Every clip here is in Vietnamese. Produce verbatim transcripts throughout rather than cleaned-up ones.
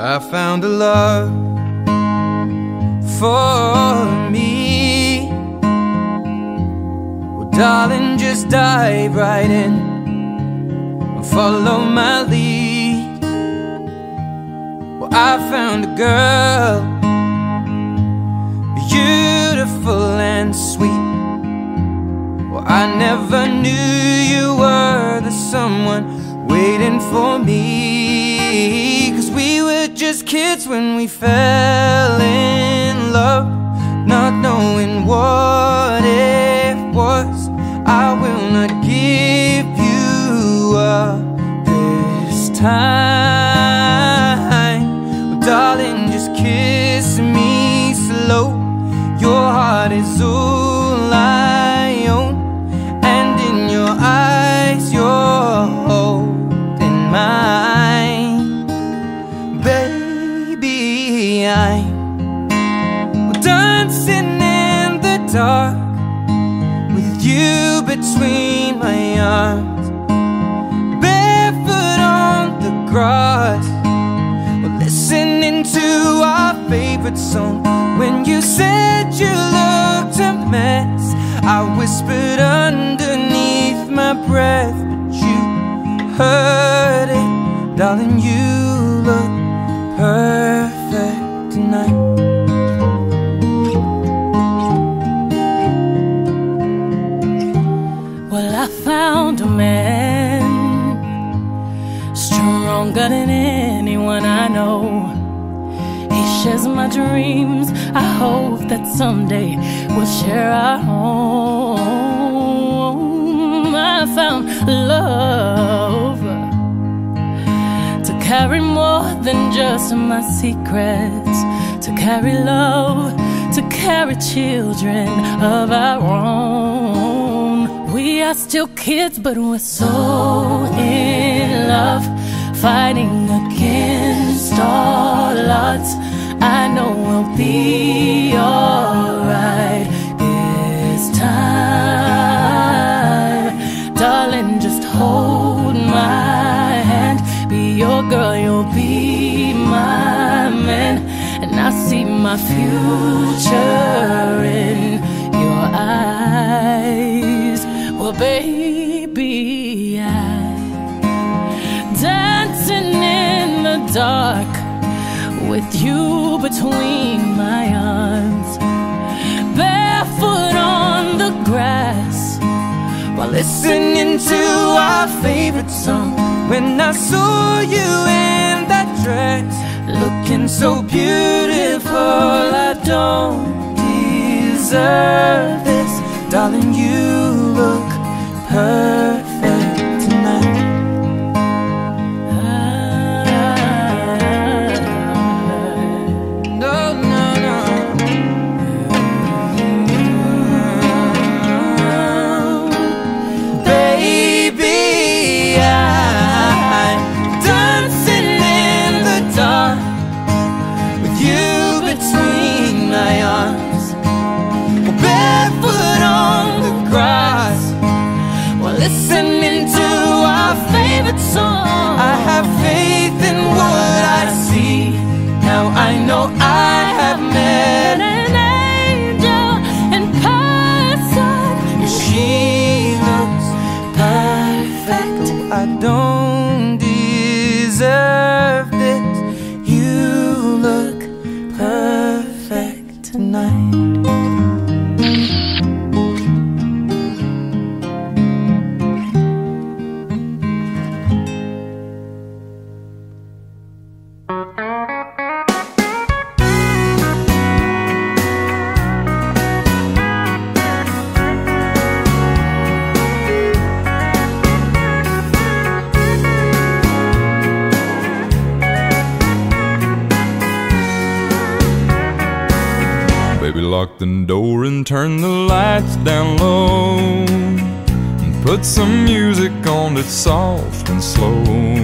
I found a love for me. Well, darling, just dive right in and follow my lead. Well, I found a girl, beautiful and sweet. Well, I never knew you were the someone waiting for me. 'Cause we were just kids when we fell in love, not knowing what it was. I will not give you up this time. Well, darling, just kiss me slow. Your heart is all I own, and in your eyes you're holding mine. Baby, I'm dancing in the dark with you between my arms, barefoot on the grass. We're listening to our favorite song. When you said you looked a mess, I whispered underneath my breath, but you heard it. Darling, you look perfect tonight. Well, I found a man stronger than anyone I know. He shares my dreams. I hope that someday we'll share our home. I found love to carry more than just my secrets, to carry love, to carry children of our own. We are still kids, but we're so in love, fighting against all odds. I know we'll be alright this time. Darling, just hold my hand. Be your girl, you'll be my man. And I see my future in your eyes. Well, baby, I'm dancing in the dark with you between my arms, barefoot on the grass, while listening to our favorite song. When I saw you in that dress, looking so beautiful, I don't deserve this. Darling, you look perfect tonight. Song. I have faith in what I see. Now I know I have met an angel in person. She looks perfect. I don't deserve this. You look perfect tonight. Lock the door and turn the lights down low, and put some music on that's soft and slow.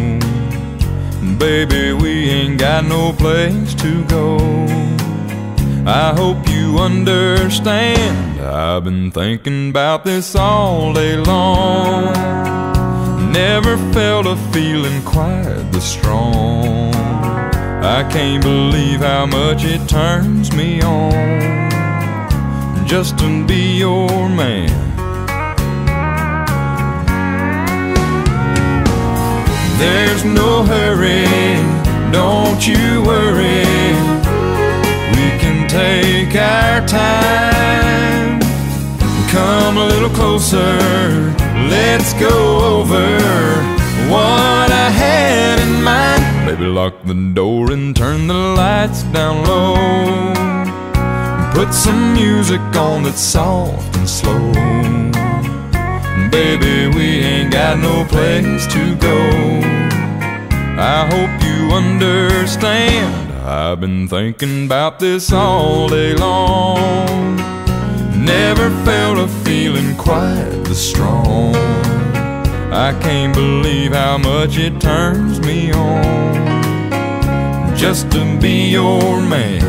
Baby, we ain't got no place to go. I hope you understand. I've been thinking about this all day long. Never felt a feeling quite this strong. I can't believe how much it turns me on just to be your man. There's no hurry, don't you worry, we can take our time. Come a little closer, let's go over what I had in mind. Baby, lock the door and turn the lights down low. Put some music on that's soft and slow. Baby, we ain't got no place to go. I hope you understand, I've been thinking about this all day long. Never felt a feeling quite this strong. I can't believe how much it turns me on just to be your man.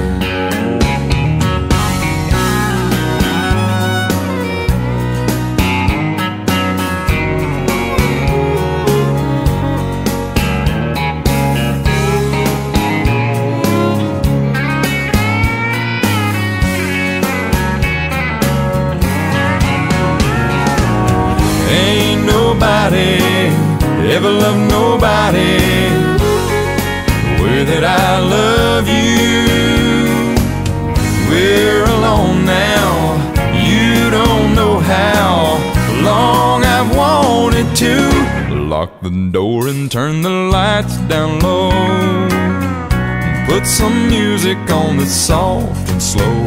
Nobody ever loved nobody the way that I love you. We're alone now, you don't know how long I've wanted to. Lock the door and turn the lights down low. Put some music on that's soft and slow.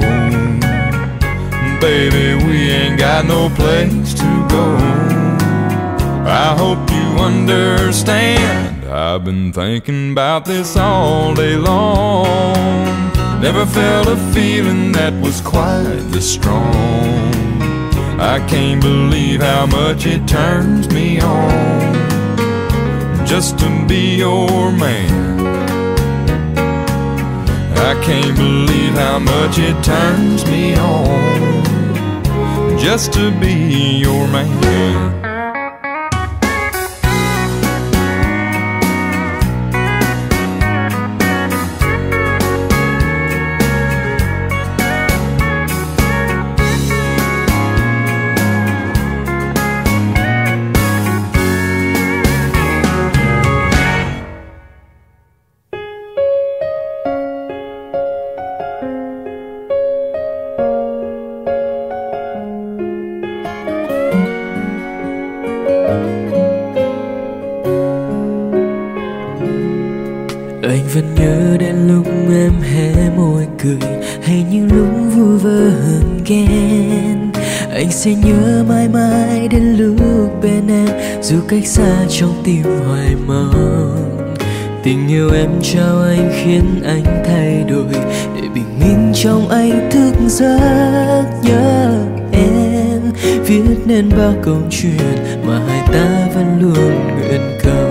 Baby, we ain't got no place to go. I hope you understand, I've been thinking about this all day long. Never felt a feeling that was quite this strong. I can't believe how much it turns me on just to be your man. I can't believe how much it turns me on just to be your man. Anh vẫn nhớ đến lúc em hé môi cười, hay những lúc vu vơ hờn ghen. Anh sẽ nhớ mãi mãi đến lúc bên em, dù cách xa trong tim hoài mong. Tình yêu em trao anh khiến anh thay đổi, để bình minh trong anh thức giấc nhớ em. Viết nên bao câu chuyện mà hai ta vẫn luôn nguyện cầu.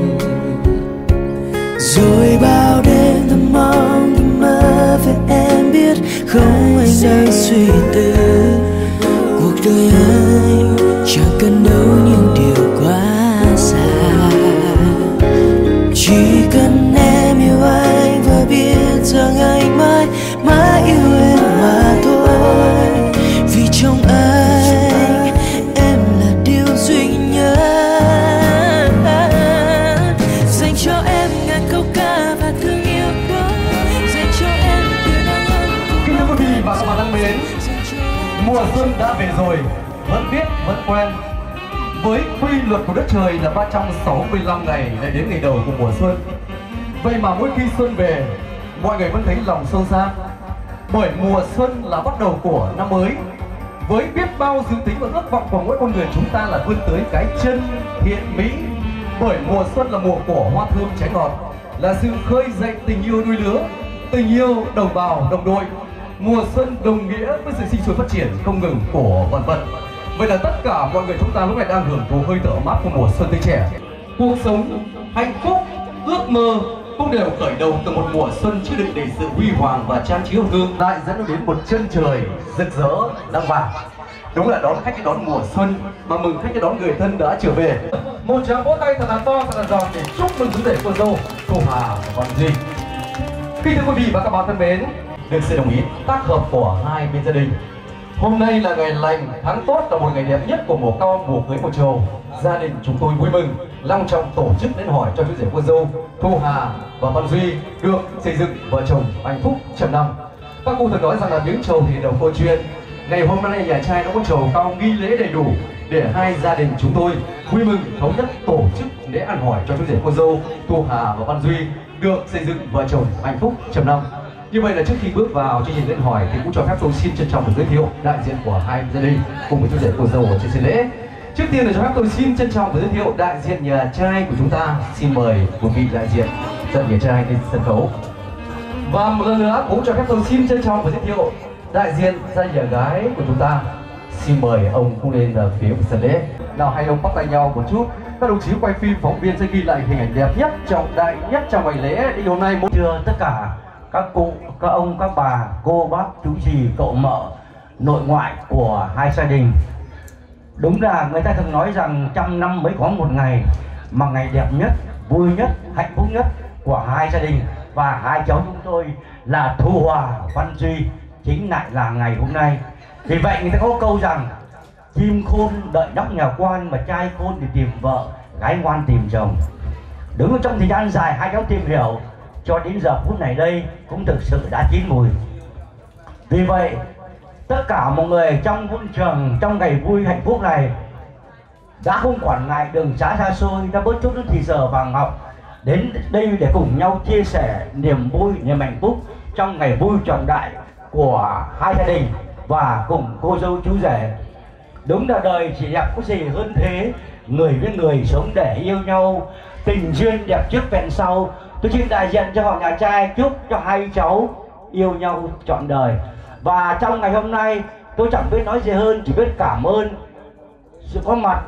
Rồi bao đêm thầm mong thầm mơ về em, biết không anh đang suy tư. Cuộc đời anh chẳng cần đâu những điều quá xa, chỉ cần em yêu anh và biết rằng anh mãi mãi yêu em mà thôi. Vì trong anh em là điều duy nhất, dành cho em ngàn câu ca và thương yêu đó, dành cho em điều đáng ơn. Kính thưa quý vị và các bạn thân mến, mùa xuân đã về rồi, vẫn biết vẫn quen. Với quy luật của đất trời là ba trăm sáu mươi lăm ngày lại đến ngày đầu của mùa xuân. Vậy mà mỗi khi xuân về, mọi người vẫn thấy lòng sâu xa, bởi mùa xuân là bắt đầu của năm mới. Với biết bao dự tính và ước vọng của mỗi con người chúng ta là vươn tới cái chân thiện mỹ. Bởi mùa xuân là mùa của hoa thơm trái ngọt, là sự khơi dậy tình yêu đôi lứa, tình yêu đồng bào đồng đội. Mùa xuân đồng nghĩa với sự sinh sôi phát triển không ngừng của vạn vật. Vậy là tất cả mọi người chúng ta lúc này đang hưởng thụ hơi thở mát của mùa xuân tươi trẻ. Cuộc sống, hạnh phúc, ước mơ cũng đều khởi đầu từ một mùa xuân chứa đựng đầy sự huy hoàng và trang trí hồng hương, lại dẫn đến một chân trời rực rỡ nắng vàng. Đúng là đón khách đón mùa xuân, mà mừng khách đón người thân đã trở về. Một tràng vỗ tay thật là to, thật là giòn để chúc mừng chú rể cô dâu cô Hà và con Duy. Kính thưa quý vị và các bạn thân mến, được sự đồng ý tác hợp của hai bên gia đình, hôm nay là ngày lành, tháng tốt, là một ngày đẹp nhất của mùa cau, mùa cưới mùa trầu. Gia đình chúng tôi vui mừng long trọng tổ chức lễ hỏi cho chú rể cô dâu Thu Hà và Văn Duy được xây dựng vợ chồng hạnh phúc trăm năm. Các cụ thường nói rằng là miếng trầu thì đầu câu chuyện. Ngày hôm nay nhà trai nó có trầu cau nghi lễ đầy đủ để hai gia đình chúng tôi vui mừng thống nhất tổ chức lễ ăn hỏi cho chú rể cô dâu Thu Hà và Văn Duy được xây dựng vợ chồng hạnh phúc trăm năm. Như vậy là trước khi bước vào chương trình lễ hỏi thì cũng cho phép tôi xin trân trọng được giới thiệu đại diện của hai gia đình cùng với chú rể cô dâu ở trên sân lễ. Trước tiên là cho phép tôi xin trân trọng giới thiệu đại diện nhà trai của chúng ta. Xin mời một vị đại diện dẫn nhà trai lên sân khấu. Và một lần nữa cũng cho phép tôi xin trân trọng và giới thiệu đại diện gia nhà gái của chúng ta. Xin mời ông cũng lên ở phía của sân lễ. Nào hai ông bắt tay nhau một chút. Các đồng chí quay phim, phóng viên sẽ ghi lại hình ảnh đẹp nhất, trọng đại nhất trong ngày lễ. Đi hôm nay muốn thưa tất cả các cụ, các ông, các bà, cô bác, chú dì, cậu mợ, nội ngoại của hai gia đình. Đúng là người ta thường nói rằng trăm năm mới có một ngày mà ngày đẹp nhất, vui nhất, hạnh phúc nhất của hai gia đình và hai cháu chúng tôi là Thu Hòa, Văn Duy chính lại là ngày hôm nay. Vì vậy người ta có câu rằng chim khôn đợi nóc nhà quan, mà trai khôn thì tìm vợ, gái ngoan tìm chồng. Đúng trong thời gian dài hai cháu tìm hiểu cho đến giờ phút này đây cũng thực sự đã chín mùi. Vì vậy tất cả mọi người trong vũ trường, trong ngày vui hạnh phúc này đã không quản ngại đường xá xa xôi, đã bớt chút thì giờ vàng ngọc đến đây để cùng nhau chia sẻ niềm vui, niềm hạnh phúc trong ngày vui trọng đại của hai gia đình và cùng cô dâu chú rể. Đúng là đời chỉ đẹp có gì hơn thế, người với người sống để yêu nhau, tình duyên đẹp trước vẹn sau. Tôi xin đại diện cho họ nhà trai chúc cho hai cháu yêu nhau trọn đời. Và trong ngày hôm nay tôi chẳng biết nói gì hơn, chỉ biết cảm ơn sự có mặt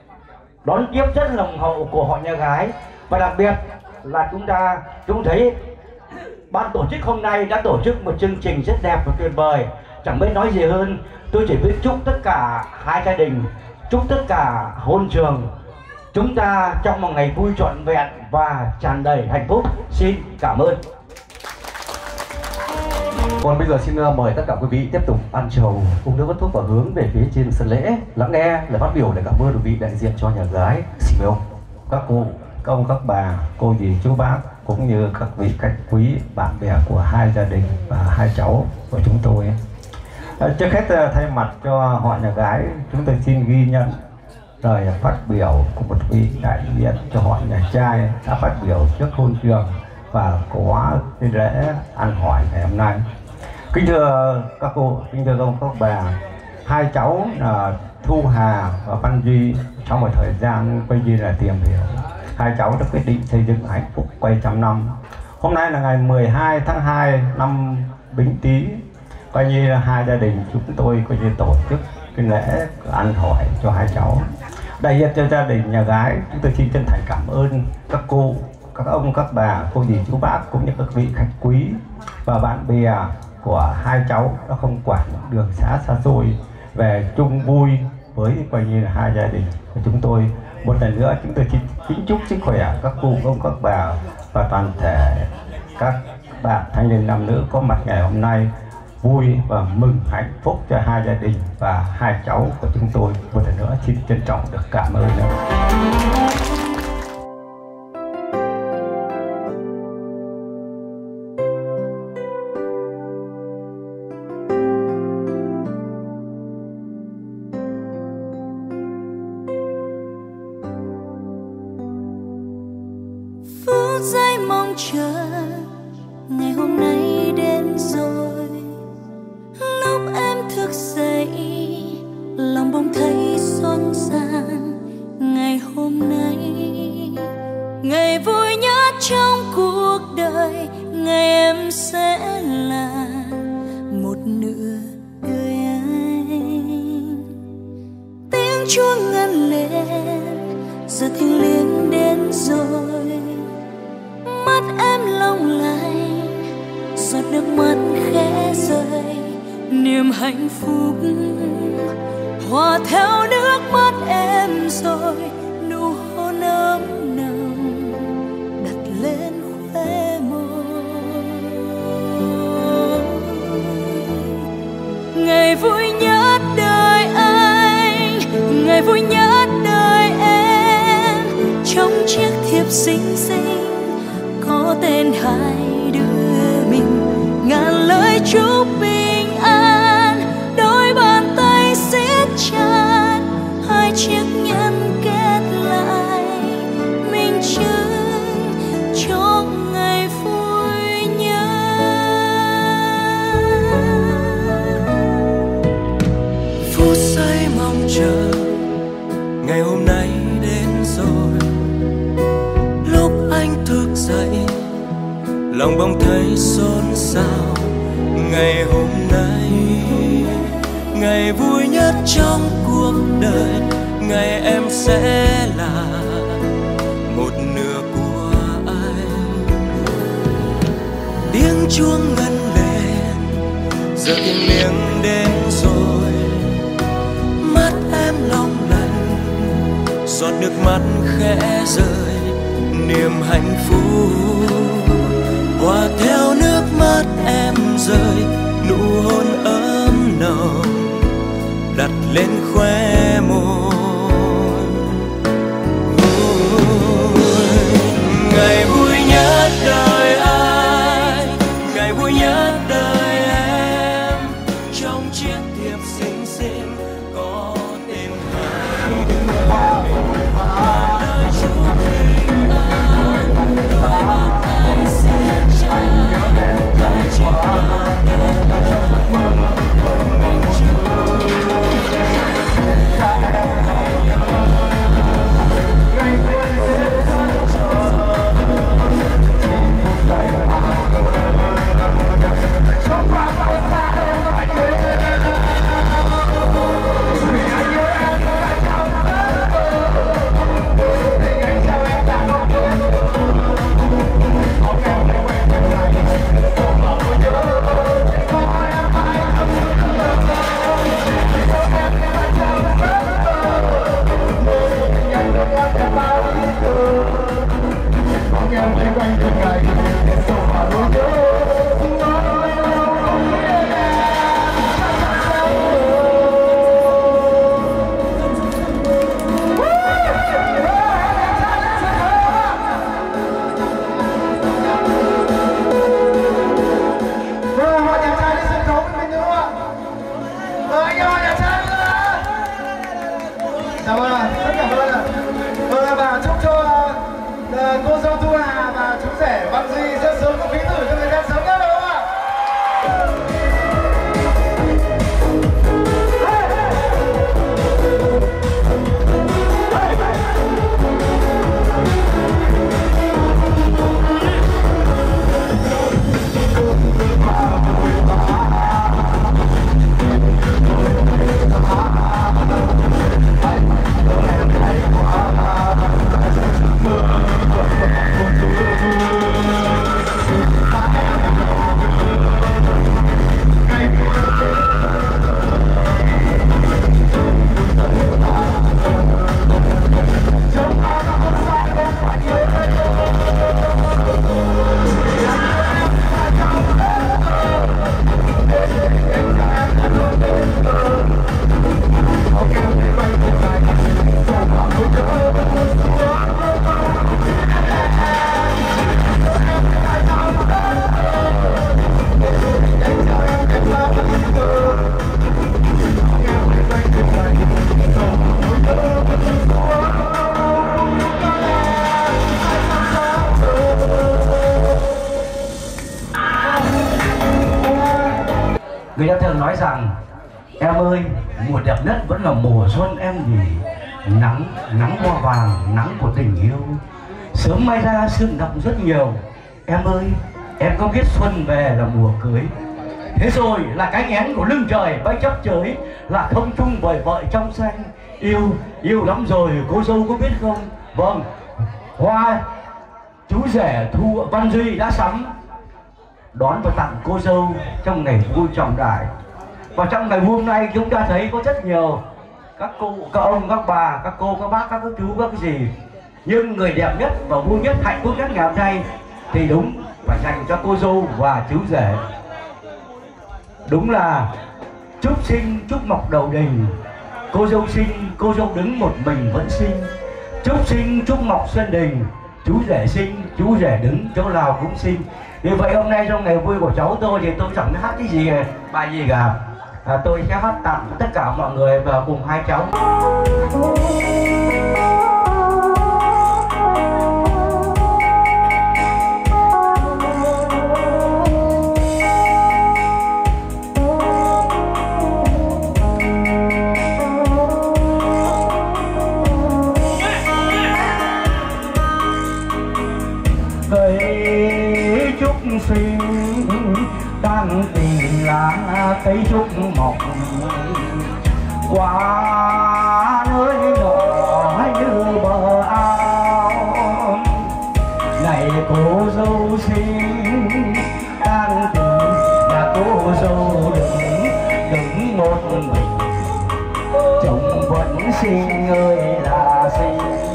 đón tiếp rất nồng hậu của họ nhà gái. Và đặc biệt là chúng ta chúng thấy ban tổ chức hôm nay đã tổ chức một chương trình rất đẹp và tuyệt vời. Chẳng biết nói gì hơn, tôi chỉ biết chúc tất cả hai gia đình, chúc tất cả hôn trường chúng ta trong một ngày vui trọn vẹn và tràn đầy hạnh phúc. Xin cảm ơn. Còn bây giờ xin mời tất cả quý vị tiếp tục ăn trầu, cùng đưa vắt thuốc và hướng về phía trên sân lễ, lắng nghe lời phát biểu để cảm ơn quý vị đại diện cho nhà gái. Xin mời ông. Các cụ, các ông, các bà, cô dì, chú bác cũng như các vị khách quý, bạn bè của hai gia đình và hai cháu của chúng tôi. Trước hết thay mặt cho họ nhà gái, chúng tôi xin ghi nhận lời phát biểu của một vị đại diện cho họ nhà trai đã phát biểu trước hôn trường và có cái lễ ăn hỏi ngày hôm nay. Kính thưa các cô, kính thưa ông, các bà, hai cháu là Thu Hà và Văn Duy trong một thời gian coi như là tìm hiểu, hai cháu đã quyết định xây dựng hạnh phúc quay trăm năm. Hôm nay là ngày mười hai tháng hai năm Bính Tý, coi như là hai gia đình chúng tôi coi như tổ chức cái lễ ăn hỏi cho hai cháu. Đại diện cho gia đình nhà gái, chúng tôi xin chân thành cảm ơn các cô, các ông, các bà, cô dì, chú bác cũng như các vị khách quý và bạn bè của hai cháu đã không quản đường xá xa xôi về chung vui với coi như là hai gia đình của chúng tôi. Một lần nữa chúng tôi xin kính chúc sức khỏe các cụ, ông, các bà và toàn thể các bạn thanh niên nam nữ có mặt ngày hôm nay vui và mừng hạnh phúc cho hai gia đình và hai cháu của chúng tôi. Một lần nữa xin trân trọng được cảm ơn. Phút giây mong chờ ngày hôm nay đến rồi, lúc em thức dậy lòng bỗng thấy xôn xang. Ngày hôm nay ngày vui nhất trong cuộc đời, ngày em sẽ là một nửa đời anh. Tiếng chuông ngân lên giờ thiêng liêng đến rồi, mắt em long lanh giọt nước mắt khẽ rơi. Niềm hạnh phúc hòa theo nước mắt em rồi, nụ hôn ấm nồng đặt lên khóe môi. trong chiếc thiệp xinh xinh có tên hai đứa mình. Ngàn lời chúc bình an, đôi bàn tay siết chặt, hai chiếc nhẫn kết lại minh chứng cho ngày vui nhất. Phút giây mong chờ ngày hôm nay đến rồi, lúc anh thức dậy lòng bỗng thấy xôn xao. Ngày hôm nay ngày vui nhất trong cuộc đời, ngày em sẽ là một nửa của anh. Tiếng chuông ngân lên, giờ thiêng liêng đến rồi, mắt em long lanh, giọt nước mắt khẽ rơi, niềm hạnh phúc hòa theo nước mắt em rơi. Nụ hôn ấm nồng đặt lên khóe môi. Ngày vui nhất đời anh, ngày vui nhất đời em, trong chiếc thiệp xinh xinh có tên hai. Lời chúc bình an, đôi bàn tay siết chặt, hai chiếc nhẫn kết lại minh chứng. Người ta thường nói rằng em ơi, mùa đẹp nhất vẫn là mùa xuân em nhỉ. Nắng, nắng hoa vàng, nắng của tình yêu. Sớm mai ra sương đậm rất nhiều. Em ơi, em có biết xuân về là mùa cưới. Thế rồi là cái nghén của lưng trời bay chấp chới, là không chung bởi vợ trong xanh. Yêu, yêu lắm rồi, cô dâu có biết không? Vâng, hoa chú rể Thu Văn Duy đã sắm đón và tặng cô dâu trong ngày vui trọng đại. Và trong ngày hôm nay chúng ta thấy có rất nhiều các cô, các ông, các bà, các cô, các bác, các chú, các cái gì. Nhưng người đẹp nhất và vui nhất, hạnh phúc nhất ngày hôm nay thì đúng phải dành cho cô dâu và chú rể. Đúng là chúc sinh chúc mọc đầu đình, cô dâu sinh, cô dâu đứng một mình vẫn xinh. Chúc sinh chúc mọc xuân đình, chú rể sinh, chú rể đứng chỗ nào cũng sinh. Vì vậy hôm nay trong ngày vui của cháu tôi thì tôi chẳng biết hát cái gì bài gì cả. À, tôi sẽ hát tặng tất cả mọi người và cùng hai cháu. Cây trúc sinh đang tình lá cây trúc mọc qua nơi nhỏ như bờ ao. Này cô dâu xinh đang tình là cô dâu đứng đứng một mình, chồng vẫn xinh ơi là xinh.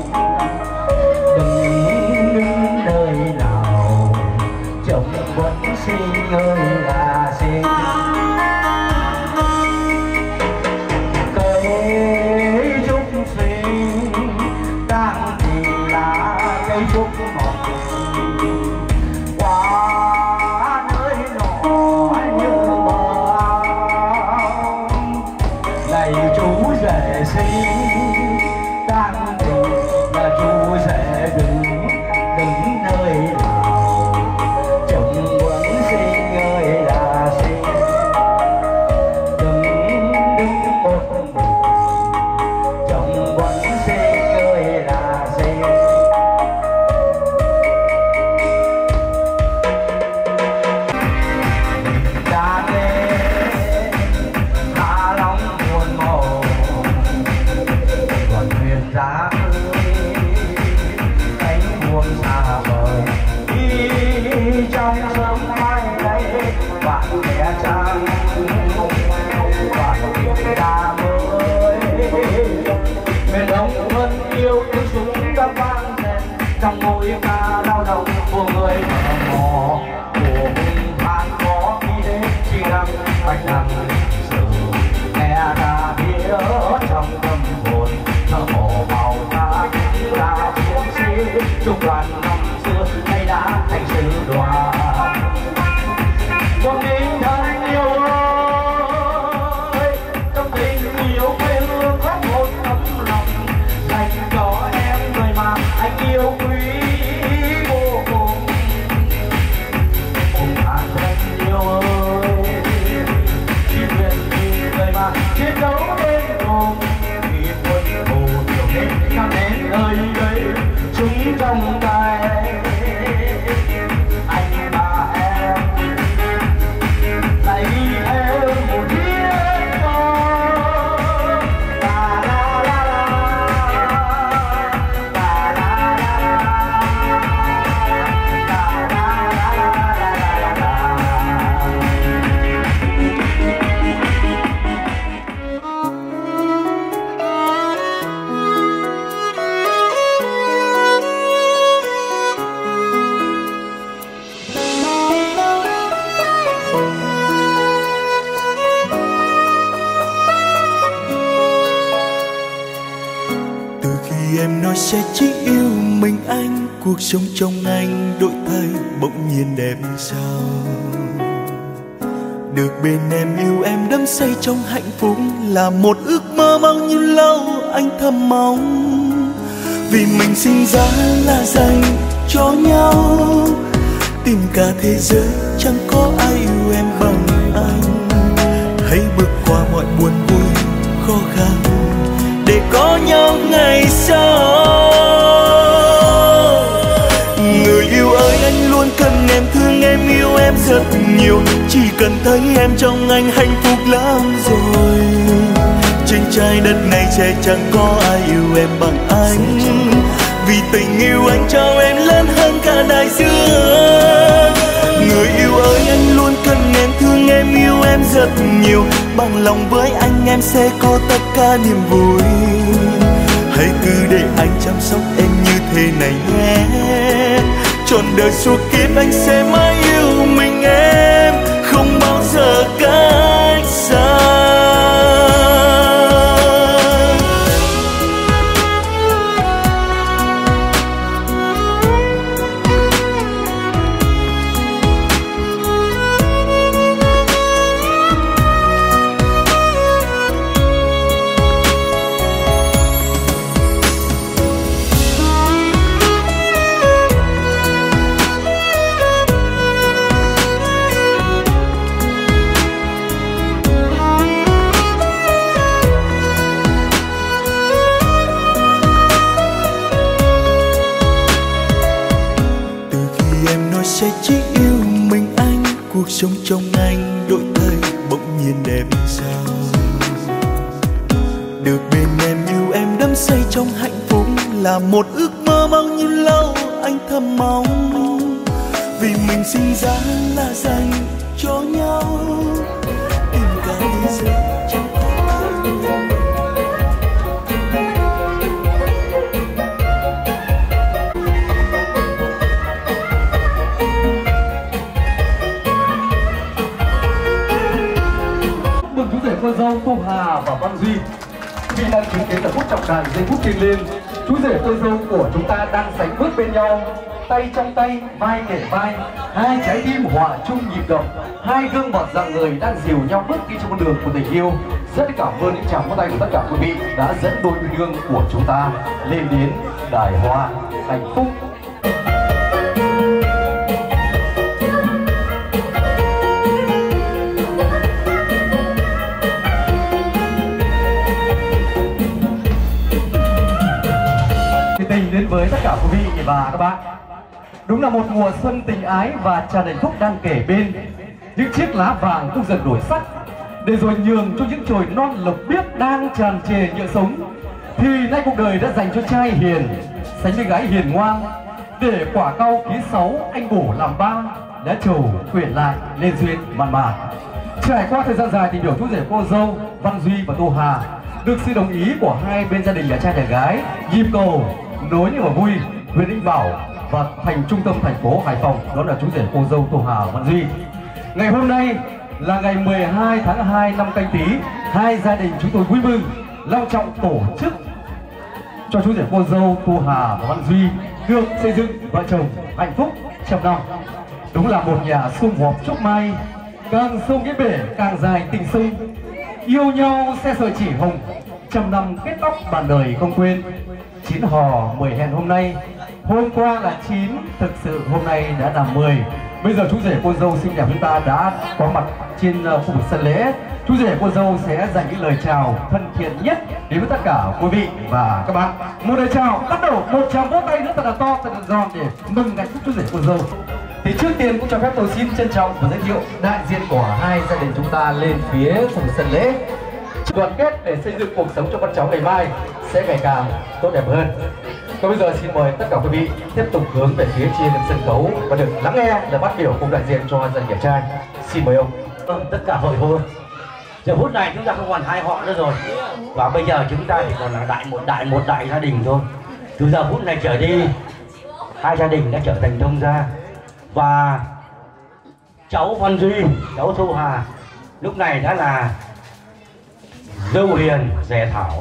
Xinh ơi là xinh. Cây trúc xinh đang thì là cây trúc mọc qua nơi nhỏ như bờ ao. Này chú rể xinh đang thì là chú rể đứng đứng nơi nào, chồng vẫn xinh ơi là xinh. Đứng đứng một mình, chồng vẫn xinh ơi là xinh. Đã lên Hạ Long buồn màu, còn thuyền giá ơi cánh buồn xa vời. Trong sớm mai đây bạn bè trang bạn biết đã mới miền Đông vẫn yêu tiếng súng đã vang lên trong ngôi ca lao động của người thợ mỏ của vùng than có khi đến chỉ rằng bạch đằng sự nghe ra phía trong tâm hồn thợ mỏ màu ta là chiến sĩ trung đoàn năm xưa nay đã thành sư đoàn. Con đinh thân yêu ơi, trong tình yêu quê hương có một tấm lòng dành cho em người mà anh yêu quý vô cùng. Cùng bạn thân yêu ơi, chỉ nguyện vì người mà chiến đấu đến cùng, vì quân thù nhiều đến năm đến nơi đây chúng trong tay. Anh và em lại vì em một thiết con. La la la la, la la la la, la la la la la. Từ khi em nói sẽ chỉ yêu mình anh, cuộc sống trong anh đổi thay bỗng nhiên đẹp sao. Được bên em yêu em đắm say trong hạnh phúc là một ước mơ bao nhiêu lâu anh thầm mong. Vì mình sinh ra là dành cho nhau, tìm cả thế giới chẳng có ai yêu em bằng anh. Hãy bước qua mọi buồn vui khó khăn để có nhau ngày sau. Người yêu ơi, anh luôn cần em, thương em, yêu em rất nhiều. Chỉ cần thấy em trong anh hạnh phúc lắm rồi. Trên trái đất này sẽ chẳng có ai yêu em bằng anh. Vì tình yêu anh trao em lớn hơn cả đại dương. Người yêu ơi, anh luôn cần em, thương em, yêu em rất nhiều. Bằng lòng với anh em sẽ có tất cả niềm vui. Hãy cứ để anh chăm sóc em như thế này nhé. Trọn đời suốt kiếp anh sẽ mãi yêu mình em, không bao giờ cách xa. sẽ chỉ yêu mình anh, cuộc sống trong anh đổi thay bỗng nhiên đẹp sao. Được bên em yêu em đắm say trong hạnh phúc là một ước mơ bao nhiêu lâu anh thầm mong. Vì mình sinh ra là dành cho nhau, tình cả thế giới trong tay anh. Mừng chú rể cô dâu Thu Hà và Văn Duy vì đang chứng kiến giờ phút trọng đại, giây phút thiêng liêng. Chú rể cô dâu của chúng ta đang sánh bước bên nhau, tay trong tay, vai kề vai, hai trái tim hòa chung nhịp đập, hai gương mặt rạng ngời đang dìu nhau bước đi trên con đường của tình yêu. Rất cảm ơn những tràng pháo tay của tất cả quý vị đã dẫn đôi uyên ương của chúng ta lên đến đài hoa hạnh phúc. Tình đến với tất cả quý vị và các bạn. Đúng là một mùa xuân tình ái và tràn đầy phúc đang kể bên. Những chiếc lá vàng cũng dần đổi sắc, để rồi nhường cho những chồi non lộc biếc đang tràn trề nhựa sống. Thì nay cuộc đời đã dành cho trai hiền sánh với gái hiền ngoan, để quả cau ký sáu anh bổ làm ba, đã trầu quyển lại lên duyên mặn mà. Trải qua thời gian dài tìm hiểu chú rể cô dâu Văn Duy và Thu Hà, được sự đồng ý của hai bên gia đình nhà trai nhà gái, nhịp cầu nối nhưng mà vui huyện Vĩnh Bảo và thành trung tâm thành phố Hải Phòng, đó là chú rể cô dâu Thu Hà Văn Duy. Ngày hôm nay là ngày mười hai tháng hai năm Canh Tý, hai gia đình chúng tôi vui mừng long trọng tổ chức cho chú rể cô dâu Thu Hà và Văn Duy được xây dựng vợ chồng hạnh phúc trăm năm. Đúng là một nhà sum họp chúc may, càng sông cái bể càng dài tình sông, yêu nhau xe sợi chỉ hồng, trăm năm kết tóc bàn đời không quên. Chín hò mười hẹn hôm nay, hôm qua là chín, thực sự hôm nay đã là mười. Bây giờ chú rể cô dâu xinh đẹp chúng ta đã có mặt trên khu vực sân lễ. Chú rể cô dâu sẽ dành những lời chào thân thiện nhất đến với tất cả quý vị và các bạn. Một lời chào bắt đầu, một tràng vỗ tay nữa thật là to, thật là giòn để mừng ngày chúc chú rể cô dâu. Thì trước tiên cũng cho phép tôi xin trân trọng và giới thiệu đại diện của hai gia đình chúng ta lên phía khu vực sân lễ. Đoàn kết để xây dựng cuộc sống cho con cháu ngày mai sẽ ngày càng tốt đẹp hơn. Còn bây giờ xin mời tất cả quý vị tiếp tục hướng về phía trên sân khấu và được lắng nghe lời phát biểu cùng đại diện cho gia đình nhà trai. Xin mời ông. Tất cả hội hôn giờ phút này chúng ta không còn hai họ nữa rồi, và bây giờ chúng ta chỉ còn là đại một đại một đại gia đình thôi. Từ giờ phút này trở đi, hai gia đình đã trở thành thông gia, và cháu Văn Duy, cháu Thu Hà lúc này đã là dâu hiền rẻ thảo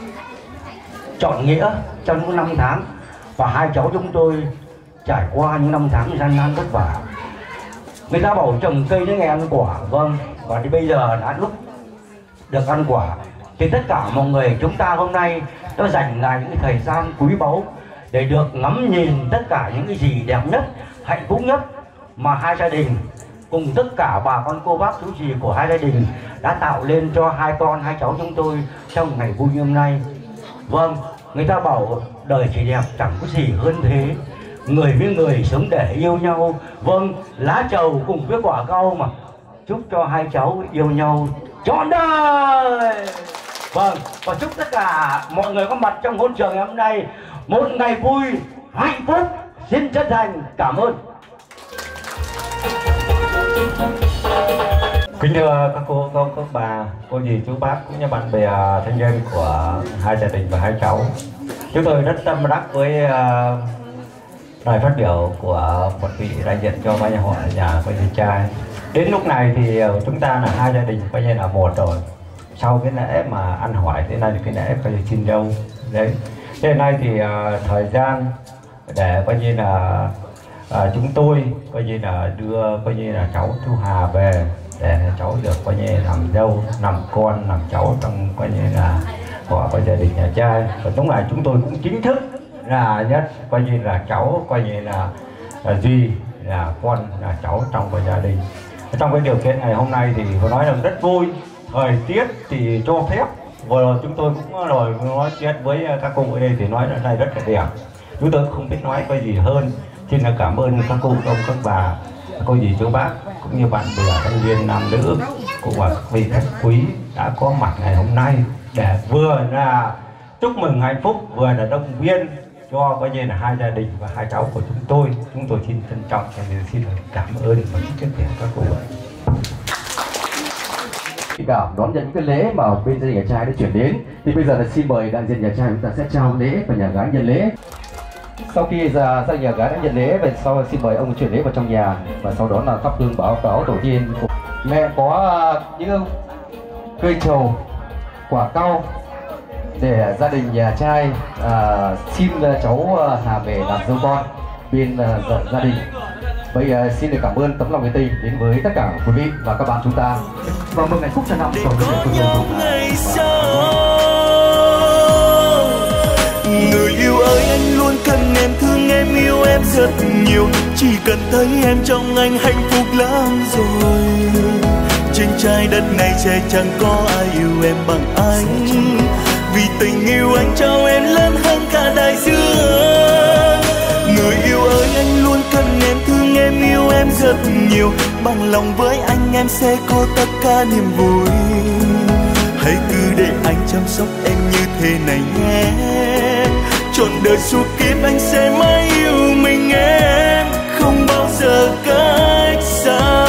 trọn nghĩa trong những năm tháng, và hai cháu chúng tôi trải qua những năm tháng gian nan vất vả. Người ta bảo trồng cây để nghe ăn quả, vâng, và thì bây giờ đã lúc được ăn quả. Thì tất cả mọi người chúng ta hôm nay đã dành lại những thời gian quý báu để được ngắm nhìn tất cả những cái gì đẹp nhất, hạnh phúc nhất mà hai gia đình cùng tất cả bà con cô bác chú dì của hai gia đình đã tạo lên cho hai con hai cháu chúng tôi trong ngày vui như hôm nay. Vâng, người ta bảo đời chỉ đẹp chẳng có gì hơn thế, người với người sống để yêu nhau. Vâng, lá trầu cùng với quả cau mà. Chúc cho hai cháu yêu nhau trọn đời. Vâng, và chúc tất cả mọi người có mặt trong hôn trường ngày hôm nay một ngày vui hạnh phúc. Xin chân thành cảm ơn. Kính thưa các cô, các, các bà, cô dì, chú bác cũng như bạn bè thân nhân của hai gia đình và hai cháu, chúng tôi rất tâm đắc với uh, lời phát biểu của một vị đại diện cho ba nhà họ nhà của dì trai. Đến lúc này thì uh, chúng ta là hai gia đình coi như là một rồi. Sau cái lễ mà ăn hỏi thế này là cái lễ coi như xin dâu đấy. Thế nay thì uh, thời gian để coi như là uh, chúng tôi coi như là đưa coi như là cháu Thu Hà về để cháu được coi như làm dâu, làm con, làm cháu trong coi như là của coi gia đình nhà trai. Và lúc này chúng tôi cũng chính thức là nhất coi như là cháu coi như là, là Duy là con là cháu trong coi gia đình. Trong cái điều kiện ngày hôm nay thì tôi nói là rất vui, thời tiết thì cho phép. Vừa rồi chúng tôi cũng rồi nói chuyện với các cụ ở đây thì nói là này rất là đẹp. Chúng tôi không biết nói cái gì hơn, Xin là cảm ơn các cô, ông, các bà, cô dì, chú bác cũng như bạn bè thanh niên nam nữ cũng và các vị khách quý đã có mặt ngày hôm nay để vừa là chúc mừng hạnh phúc, vừa là động viên cho coi như là hai gia đình và hai cháu của chúng tôi. Chúng tôi xin trân trọng và xin cảm ơn và chúc mừng các cô. Cảm đón nhận những cái lễ mà bên gia đình nhà trai đã chuyển đến, thì bây giờ là xin mời đại diện nhà trai chúng ta sẽ trao lễ và nhà gái nhận lễ. Sau khi gia đình nhà gái đã nhận lễ, về sau xin mời ông chuyển lễ vào trong nhà, và sau đó là thắp hương báo cáo tổ tiên. Mẹ có những cây trầu, quả cau để gia đình nhà trai à, xin cháu Hà về làm dâu con bên à, gia đình. Bây giờ xin được cảm ơn tấm lòng nhiệt tình đến với tất cả quý vị và các bạn chúng ta, và mừng ngày phúc cho năm để trong có nhau ngày sau. Người yêu ơi, anh luôn cần em, thương em, yêu em rất nhiều. Chỉ cần thấy em trong anh hạnh phúc lắm rồi. Trên trái đất này sẽ chẳng có ai yêu em bằng anh, vì tình yêu anh trao em lớn hơn cả đại dương. Người yêu ơi, anh luôn cần em, thương em, yêu em rất nhiều. Bằng lòng với anh em sẽ có tất cả niềm vui. Hãy cứ để anh chăm sóc em như thế này nhé. Trọn đời suốt kiếp anh sẽ mãi yêu mình em, không bao giờ cách xa.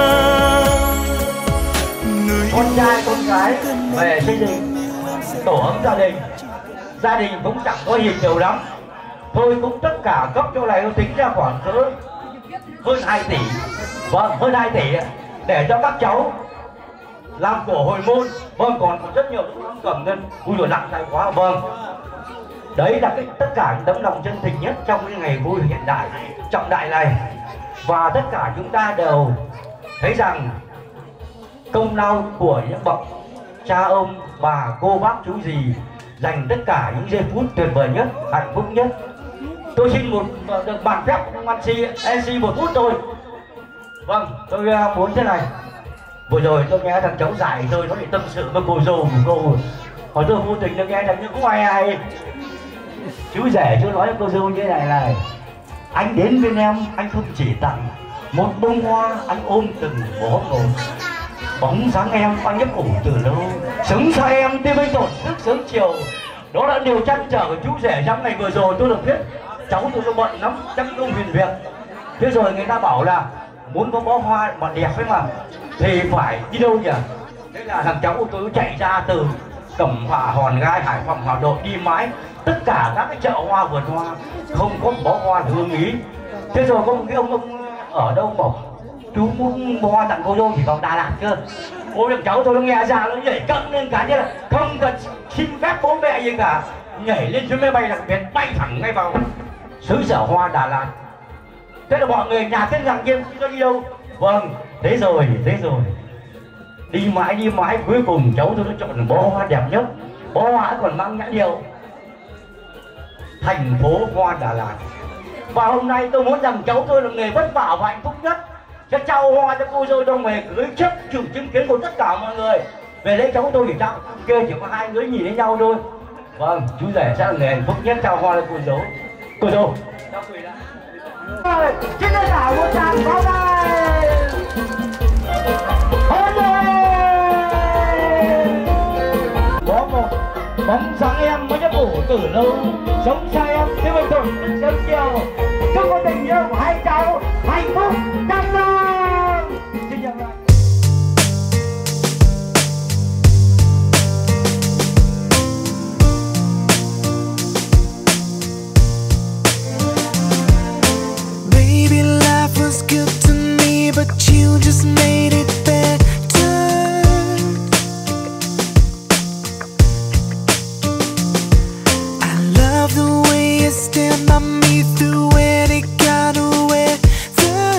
Người con trai con gái về xây dựng tổ ấm gia đình, gia đình cũng chẳng có hiền nhiều lắm, thôi cũng tất cả cấp chỗ này tôi tính ra khoảng cỡ hơn hai tỷ, vâng hơn hai tỷ để cho các cháu làm của hồi môn, vâng còn rất nhiều lắm cầm lên, ui rồi nặng tay quá, vâng đấy là cái tất cả những tấm lòng chân tình nhất trong cái ngày vui hiện đại trọng đại này, và tất cả chúng ta đều thấy rằng công lao của những bậc cha ông, bà, cô, bác, chú, dì dành tất cả những giây phút tuyệt vời nhất, hạnh phúc nhất. Tôi xin một được bản phép ngoan si em xê một phút thôi. Vâng, tôi muốn thế này. Vừa rồi tôi nghe thằng cháu giải tôi nó để tâm sự với cô dâu của cô, hỏi tôi vô tình tôi nghe thằng những ai ai chú rể chú nói với cô dâu như thế này này: anh đến bên em, anh không chỉ tặng một bông hoa, anh ôm từng bó một. Bóng dáng em anh nhấp ủ từ lâu, sống xa em tim anh tổn thức sớm chiều. Đó là điều trăn trở của chú rể trong ngày vừa rồi. Tôi được biết cháu tôi nó bận lắm, chắc công việc việc. Thế rồi người ta bảo là muốn có bó hoa mà đẹp ấy mà thì phải đi đâu nhỉ? Thế là thằng cháu của tôi chạy ra từ Cẩm Phả, Hòn Gai, Hải Phòng, Hà Nội đi mãi tất cả các cái chợ hoa vườn hoa, không có bó hoa hương ý. Thế rồi có một cái ông ông ở đâu bảo chú muốn bó hoa tặng cô dâu thì vào Đà Lạt cơ. Ôi thằng cháu tôi nó nghe ra nó nhảy cẫng lên cả, như là không cần xin phép bố mẹ gì cả, nhảy lên chuyến máy bay đặc biệt bay thẳng ngay vào xứ sở hoa Đà Lạt. Thế là mọi người nhà tên rằng kia nó đi đâu? Vâng, thế rồi, thế rồi đi mãi đi mãi cuối cùng cháu tôi nó chọn bó hoa đẹp nhất, bó hoa còn mang nhãn hiệu thành phố hoa Đà Lạt. Và hôm nay tôi muốn rằng cháu tôi là người vất vả và hạnh phúc nhất, sẽ trao hoa cho cô dâu trong ngày cưới trước sự chứng kiến của tất cả mọi người. Về lấy cháu tôi thì trao kia chỉ có hai người nhìn thấy nhau thôi. Vâng, chú rể sẽ là người hạnh phúc nhất trao hoa cho cô dâu. Cô dâu cháu quỳ lại. Rồi, xin tất cả một tràng pháo tay. Hôm nay có một bóng dáng em mới nhấp ủ từ lâu, sống xa em thế mình thôi sớm chiều. Chúc có tình yêu của hai cháu hạnh phúc trăm năm. Xin chào bạn. Baby, life was good to me, but you just made it better. I love the way you stand by me through any kind of weather.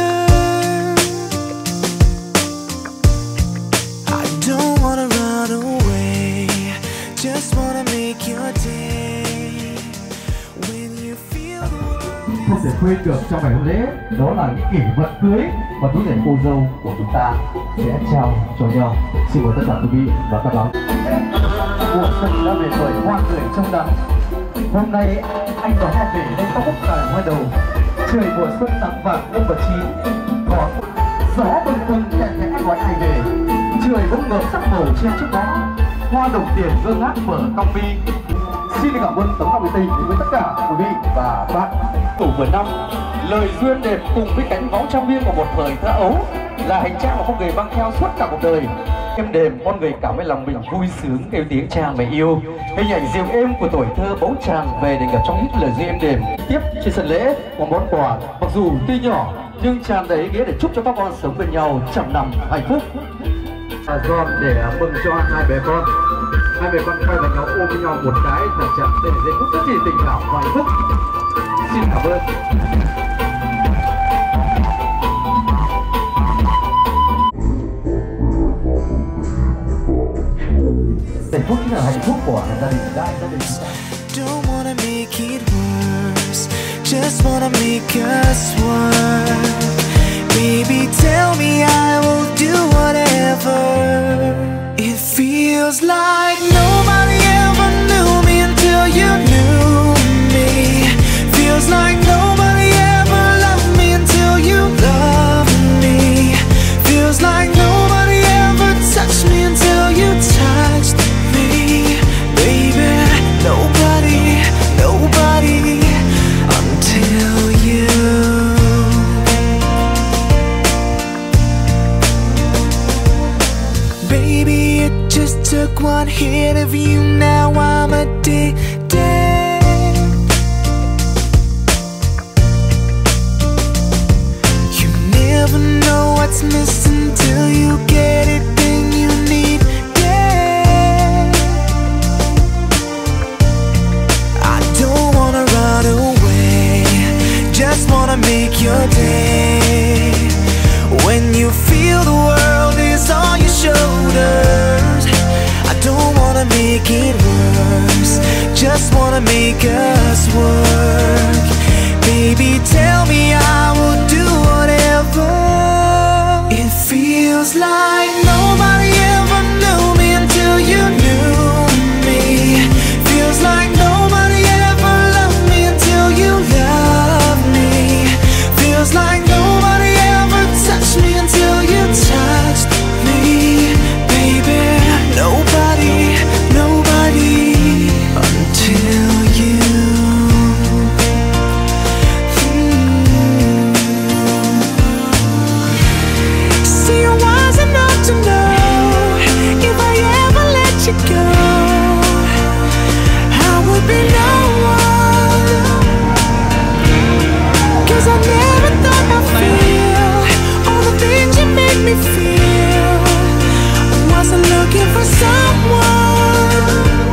I don't wanna run away, just wanna make your day. When you feel the world không thể quên được trong ngày hôm lễ, đó là những kỷ vật cưới mà chú rể cô dâu của chúng ta sẽ trao cho nhau. Xin mời tất cả quý vị và các bạn. Cuộc tình đã về tuổi hoa cười trong đắm. Hôm nay anh và hoa về đây tóc cài hoa đầu, Trời mùa xuân nắng vàng năm và chín, có gió bâng khuâng nhẹ nhẹ gọi ai về. Trời bỗng ngợp sắc màu trên chiếc đó, hoa đồng tiền ngơ ngác mở cong mi. Xin cảm ơn tấm lòng tình với tất cả quý vị và bạn. Tổ vừa năm, lời duyên đẹp cùng với cánh võng trong biên của một thời thơ ấu là hành trang mà con người mang theo suốt cả cuộc đời. Êm đềm, con người cảm thấy lòng mình vui sướng kêu tiếng cha mẹ yêu. Hình ảnh dịu êm của tuổi thơ bỗng tràn về để ngập trong ít lời duyên êm đềm. Tiếp trên sân lễ một món quà mặc dù tuy nhỏ nhưng tràn đầy ý nghĩa để chúc cho các con sống bên nhau trăm năm hạnh phúc. À, John để mừng cho hai bé con. Hai mẹ con quay vào nhau ôm với nhau một cái thật chặt để giây phút rất là tình cảm và hạnh phúc. Xin cảm ơn. Giây phút là hạnh phúc của gia đình đại gia đình chúng ta. Don't wanna make it worse, just wanna make us work. Baby, tell me I will do whatever. It feels like nobody ever knew me until you knew me. Feels like nobody ever loved me until you loved me. Feels like nobody ever touched me until you touched me. Baby, nobody, nobody until you. Baby, it just took one hit of you, now I'm addicted. You never know what's missing till you get it, then you need it. I don't wanna run away, just wanna make your day. When you feel the world is on your shoulders, I don't wanna make it worse, just wanna make us work. Baby, tell me I will do whatever. It feels like nobody ever knew me until you knew me. Feels like nobody ever loved me until you loved me. Feels like nobody ever touched me until you touched me. Baby, nobody, nobody until you. Mm. See, you're wise enough to know if I ever let you go, I would be no one. 'Cause I never thought I'd feel all the things you make me feel. Wasn't looking for someone,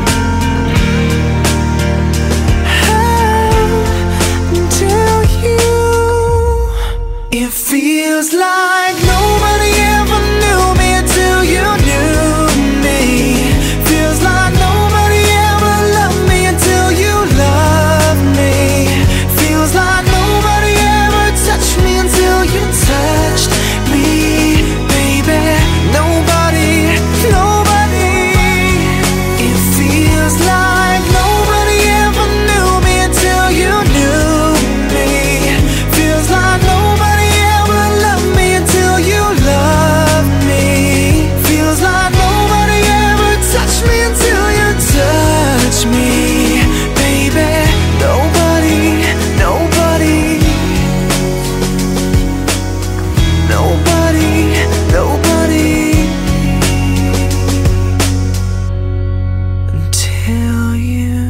oh, until you. It feels like nobody ever knew me until you knew me. Feels like nobody ever loved me until you loved me. Feels like nobody ever touched me until you touched me. Baby, nobody, nobody. It feels like nobody ever knew me until you knew me. Feels like nobody ever loved me until you loved me. Feels like nobody ever touched me until you touched me. Baby, nobody, nobody. Nobody, nobody until you.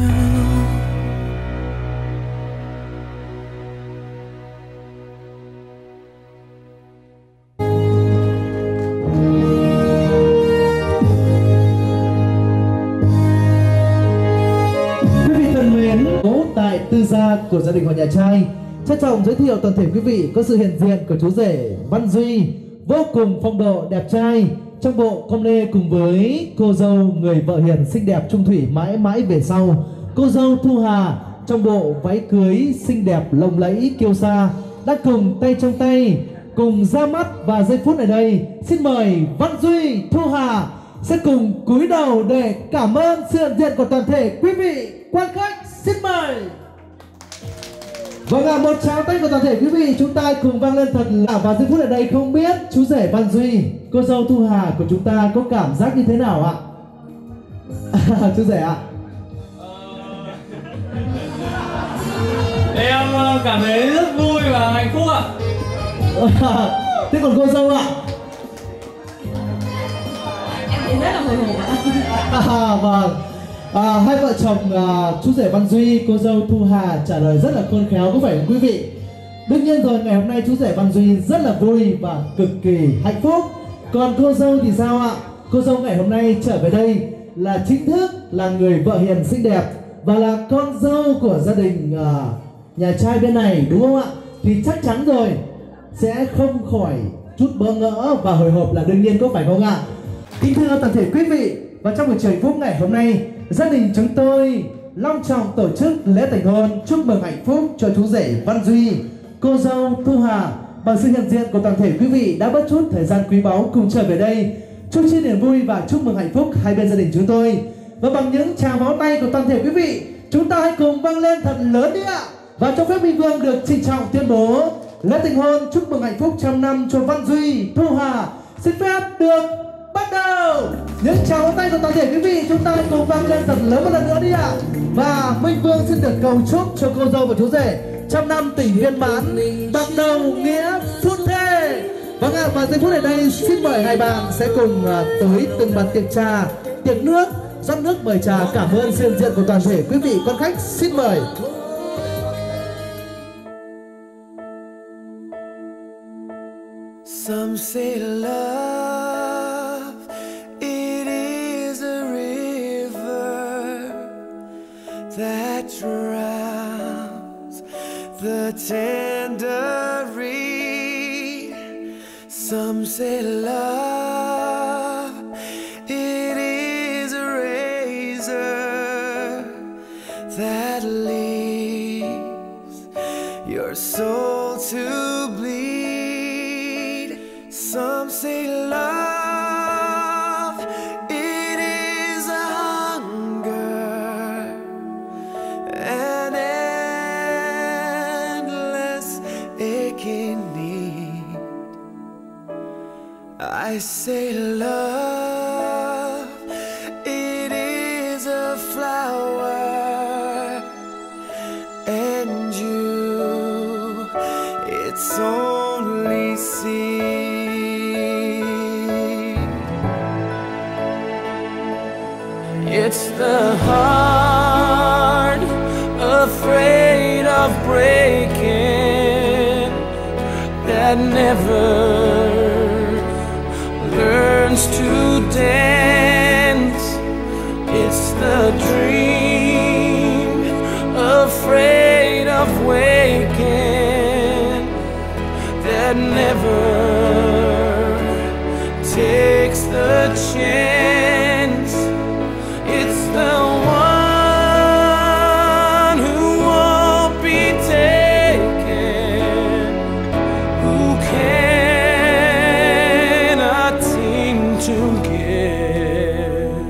Quý vị thân mến, tại tư gia của gia đình họ nhà trai trân trọng giới thiệu toàn thể quý vị có sự hiện diện của chú rể Văn Duy, vô cùng phong độ đẹp trai trong bộ com lê, cùng với cô dâu người vợ hiền xinh đẹp trung thủy mãi mãi về sau, cô dâu Thu Hà trong bộ váy cưới xinh đẹp lộng lẫy kiêu sa, đang cùng tay trong tay cùng ra mắt. Và giây phút này đây xin mời Văn Duy, Thu Hà sẽ cùng cúi đầu để cảm ơn sự hiện diện của toàn thể quý vị quan khách. Xin mời. Vâng ạ, một tràng tay của toàn thể quý vị chúng ta cùng vang lên thật là. Và giây phút ở đây không biết chú rể Văn Duy, cô dâu Thu Hà của chúng ta có cảm giác như thế nào ạ? Chú rể ạ. Em cảm thấy rất vui và hạnh phúc ạ. Thế còn cô dâu ạ? Em thấy rất là hồi hộp ạ. À, vâng. À, hai vợ chồng à, chú rể Văn Duy, cô dâu Thu Hà trả lời rất là khôn khéo, có phải không quý vị? Đương nhiên rồi, ngày hôm nay chú rể Văn Duy rất là vui và cực kỳ hạnh phúc. Còn cô dâu thì sao ạ? Cô dâu ngày hôm nay trở về đây là chính thức là người vợ hiền xinh đẹp và là con dâu của gia đình à, nhà trai bên này, đúng không ạ? Thì chắc chắn rồi sẽ không khỏi chút bỡ ngỡ và hồi hộp là đương nhiên, có phải không ạ? Kính thưa toàn thể quý vị, và trong buổi chiều hạnh phúc ngày hôm nay, gia đình chúng tôi long trọng tổ chức lễ thành hôn chúc mừng hạnh phúc cho chú rể Văn Duy, cô dâu Thu Hà. Bằng sự hiện diện của toàn thể quý vị đã bớt chút thời gian quý báu cùng trở về đây chung chia niềm vui và chúc mừng hạnh phúc hai bên gia đình chúng tôi. Và bằng những tràng pháo tay của toàn thể quý vị, chúng ta hãy cùng vang lên thật lớn đi ạ. Và cho phép Minh Vương được trịnh trọng tuyên bố lễ thành hôn chúc mừng hạnh phúc trăm năm cho Văn Duy, Thu Hà xin phép được bắt đầu. Những tràng pháo tay của toàn thể quý vị, chúng ta hãy cùng vang lên thật lớn một lần nữa đi ạ. Và Minh Vương xin được cầu chúc cho cô dâu và chú rể trăm năm tình viên mãn, bạc đầu nghĩa phút thề. Vâng ạ, và giây phút này đây xin mời hai bạn sẽ cùng uh, tới từng bàn tiệc trà, tiệc nước, rót nước mời trà. Cảm ơn sự hiện diện của toàn thể quý vị quan khách, xin mời. Some say love, it is a river that drowns the tender reed. Some say love, it is a razor that leaves your soul to bleed. Some say love, it is a hunger, an endless aching need. I say love, it is a flower, and you, it's only seed. It's the heart afraid of breaking that never learns to dance. It's the dream afraid of waking that never takes the chance. It's the one who won't be taken, who cannot seem to give.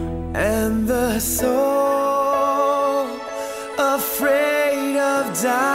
And the soul afraid of dying